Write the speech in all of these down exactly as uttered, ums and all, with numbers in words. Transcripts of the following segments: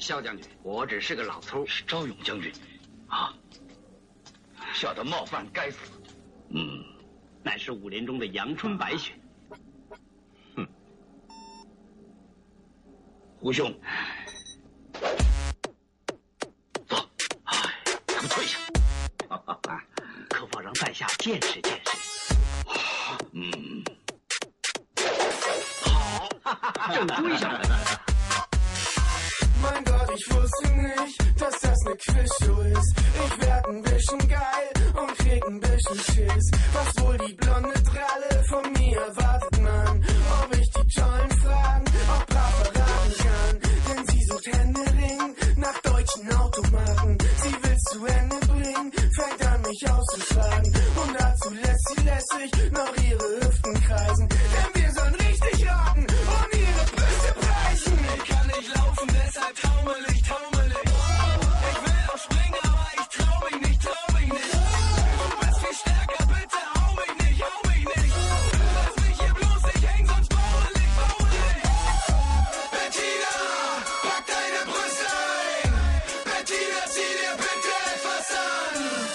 萧将军，我只是个老粗。 是昭勇将军，啊，小的冒犯该死。 嗯，乃是武林中的阳春白雪。 哼，胡兄，走，哎，咱们退下。 可否让在下见识见识？ 嗯， 好，正追上来了。 Mein Gott, ich wusste nicht, dass das ne Quizshow ist. Ich werd ein bisschen geil und krieg ein bisschen Schiss. Was wohl die blonde Dralle von mir erwartet, man? Ob ich die tollen Fragen auch brav verraten kann? Denn sie sucht Händering nach deutschen Automarken. Sie will's zu Ende bringen, fängt an mich auszuschlagen. Und dazu lässt sie lässig noch ihre Hüften kreisen. Denn wir sollen richtig rocken und ihre Brüste preisen. Ich kann nicht laufen, deshalb taumel ich, taumel ich. Ich will auch springen, aber ich trau mich nicht, trau mich nicht. Du bist viel stärker, bitte hau mich nicht, hau mich nicht. Lass mich hier bloß nicht hängen, sonst baumel ich, baumel ich. Bettina, pack deine Brüste ein. Bettina, zieh dir bitte etwas an.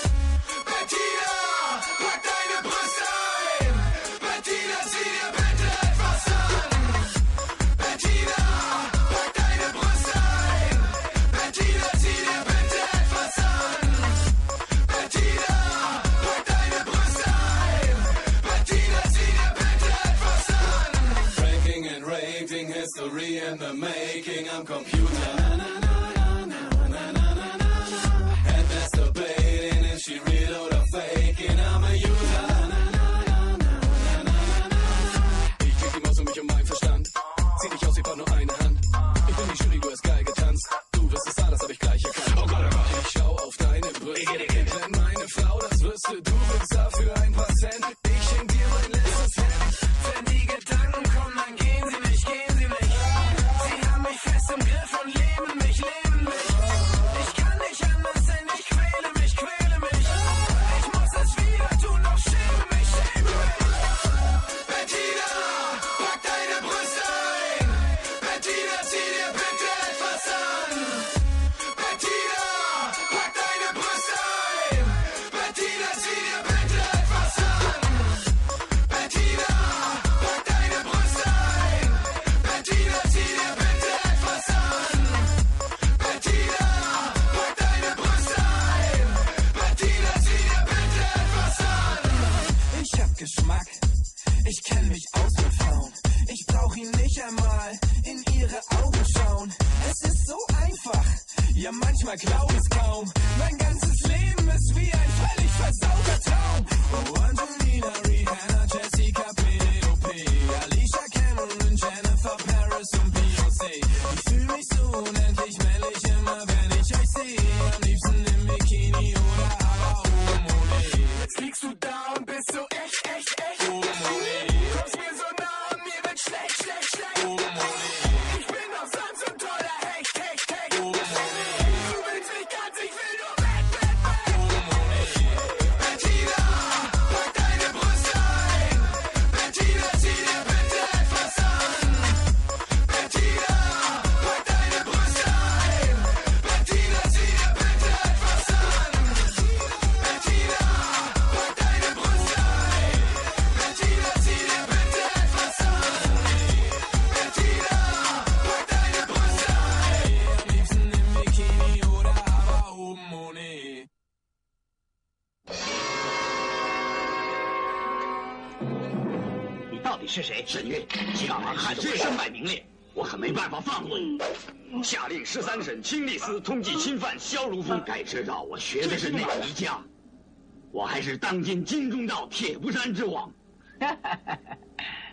Bettina, pack deine Brüste ein. Bettina, zieh dir bitte etwas an. Bettina, pack deine Brüste ein. Bettina, zieh dir bitte etwas an. Bettina, pack deine Brüste ein. Bettina, zieh dir bitte etwas an. Ranking and rating, history in the making am Computer. Na, na, na, na, na, na, na, na. And that's debating if she real oder faking. I'm a user. Na, na, na, na, na, na, na. Ich krieg die Maus um mich um meinen Verstand. Zieh dich aus, ich brauch nur eine Hand. Ich bin die Jury, du hast geil getanzt. Du wirst es da, das hab ich gleich erkannt. Oh Gott, ich schau auf deine Brüste. Wenn meine Frau das wüsste, du willst dafür ein paar Cent. Ich schenk dir mein letztes Hemd. Wenn die Gedanken kommen, dann gehen sie nicht, gehen sie nicht. Sie haben mich fest im Griff und leben mich, leben mich. Ich kann nicht anders, denn ich quäle mich, quäle mich. Ich muss es wieder tun, doch schäme mich, schäme mich. Bettina, pack deine Brüste ein. Bettina, zieh dir bitte etwas an. Bettina, pack deine Brüste ein. Bettina, zieh dir bitte etwas an. Bettina, pack deine Brüste ein. Bettina, zieh dir bitte etwas an. Bettina, pack deine Brüste ein. Bettina, zieh dir bitte etwas an. Ich hab Geschmack, ich kenn mich aus mit Frauen. Ich brauch ihn nicht einmal in ihre Augen schauen. Es ist so einfach, ja manchmal glaub ich's kaum. Mein ganzes Leben ist wie ein völlig versauter Traum. Oh Angelina, Rihanna, Jessica, Penelope, Alicia Cameron, Jennifer Paris und Beyoncé. Ich fühl mich so unendlich männlich immer, wenn ich euch sehe. Am liebsten im Bikini oder aber ohne Mode. Jetzt liegst du da und bist so echt, echt, echt. Ohne Mode. Kommst mir so nah und mir wird schlecht, schlecht, schlecht. Ohne Mode. Ich bin auf Sand so ein toller Hecht, Hecht, Hecht. Ohne Mode. Du willst mich ganz, ich will nur weg, weg, weg. Ohne Mode. Bettina, pack deine Brüste ein. Bettina, zieh dir bitte etwas an. Bettina, pack deine Brüste ein. Bettina, zieh dir bitte etwas an. Bettina, pack deine Brüste ein. Bettina, zieh dir bitte etwas an. Bettina, pack deine Brüste ein. Am liebsten im Bikini oder aber oben ohne. 你到底是谁？ 沈月， 干嘛害得我身败名裂？ 我可没办法放过你。下令十三省青历司通缉侵犯萧如风。该知道我学的是哪一家？我还是当今金钟罩铁布衫之王。